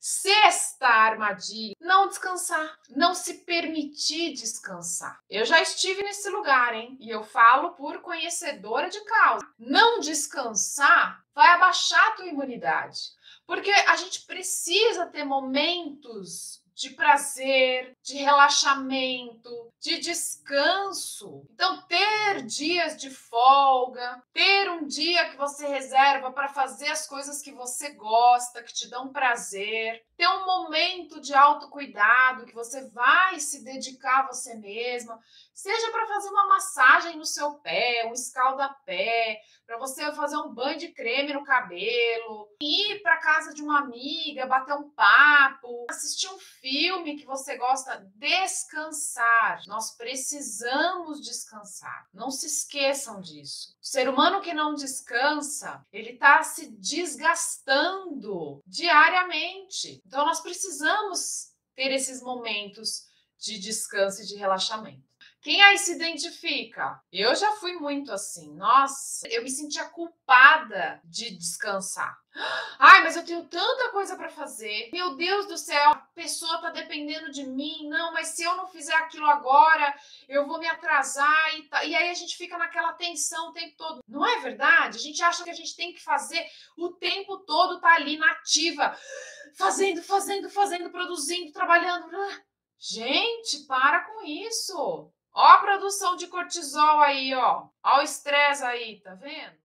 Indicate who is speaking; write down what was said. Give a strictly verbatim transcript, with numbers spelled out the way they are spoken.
Speaker 1: Sexta armadilha, não descansar, não se permitir descansar. Eu já estive nesse lugar, hein? E eu falo por conhecedora de causa. Não descansar vai abaixar a tua imunidade, porque a gente precisa ter momentos de prazer, de relaxamento, de descanso. Então, ter dias de folga, ter um dia que você reserva para fazer as coisas que você gosta, que te dão prazer, ter um momento de autocuidado que você vai se dedicar a você mesma, seja para fazer uma massagem no seu pé, um escalda-pé, para você fazer um banho de creme no cabelo, ir para casa de uma amiga, bater um papo, assistir um filme que você gosta, descansar. Nós precisamos descansar. Não se esqueçam disso. O ser humano que não descansa, ele está se desgastando diariamente. Então nós precisamos ter esses momentos de descanso e de relaxamento. Quem aí se identifica? Eu já fui muito assim. Nossa, eu me sentia culpada de descansar. Ai, mas eu tenho tanta coisa para fazer. Meu Deus do céu, a pessoa tá dependendo de mim. Não, mas se eu não fizer aquilo agora, eu vou me atrasar. E, tá. E aí a gente fica naquela tensão o tempo todo. Não é verdade? A gente acha que a gente tem que fazer o tempo todo, tá ali na ativa. Fazendo, fazendo, fazendo, produzindo, trabalhando. Gente, para com isso. Ó a produção de cortisol aí, ó. Ó o estresse aí, tá vendo?